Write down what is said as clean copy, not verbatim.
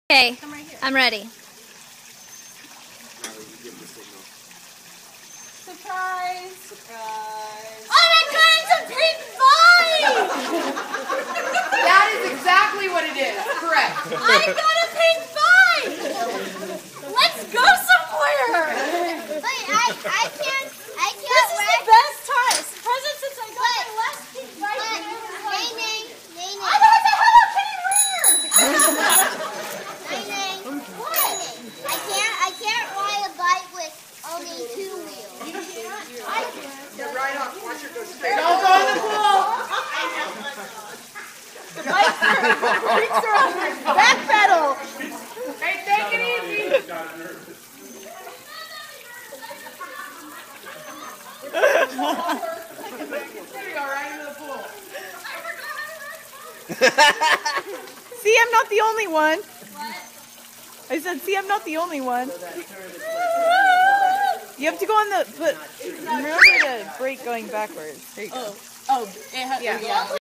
Okay, I'm ready. Surprise! Surprise! Oh my god, it's a pink fight! That is exactly what it is. Correct. I got a pink fight! Let's go somewhere! Wait, I can't. This is the best time. Present since I got my last pink fight. Nay. I got the Hello Kitty weird! I can't ride a bike with only 2 wheels. I can. Get right off. Watch it go straight. Don't go in the pool! The bikes are on my back pedal! Hey, take it easy. There you go, right into the pool. See, I'm not the only one. What? I said, see, I'm not the only one. You have to go on the, but remember the brake going backwards. There you go. Oh, it has, yeah.